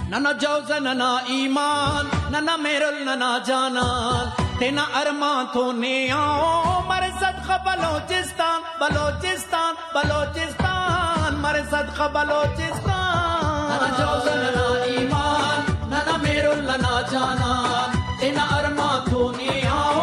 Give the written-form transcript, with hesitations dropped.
नना जौज़ नना ईमान नना मेरुल नना जानान तेना अरमा थोने आओ मरे सदका बलोचिस्तान बलोचिस्तान बलोचिस्तान मरे सदका बलोचिस्तान नना जौज़ नना ईमान नना मेरुल नना जानान तेना अरमा थोने आओ